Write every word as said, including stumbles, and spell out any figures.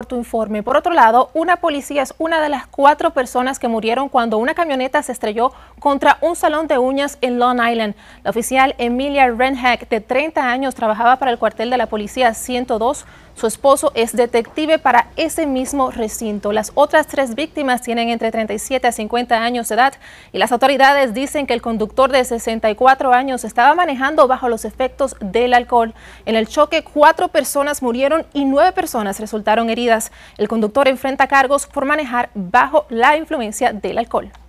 tu informe. Por otro lado, una policía es una de las cuatro personas que murieron cuando una camioneta se estrelló contra un salón de uñas en Long Island. La oficial Emilia Renhack, de treinta años, trabajaba para el cuartel de la policía ciento dos. Su esposo es detective para ese mismo recinto. Las otras tres víctimas tienen entre treinta y siete a cincuenta años de edad y las autoridades dicen que el conductor de sesenta y cuatro años estaba manejando bajo los efectos del alcohol. En el choque, cuatro personas murieron y nueve personas resultaron heridas. El conductor enfrenta cargos por manejar bajo la influencia del alcohol.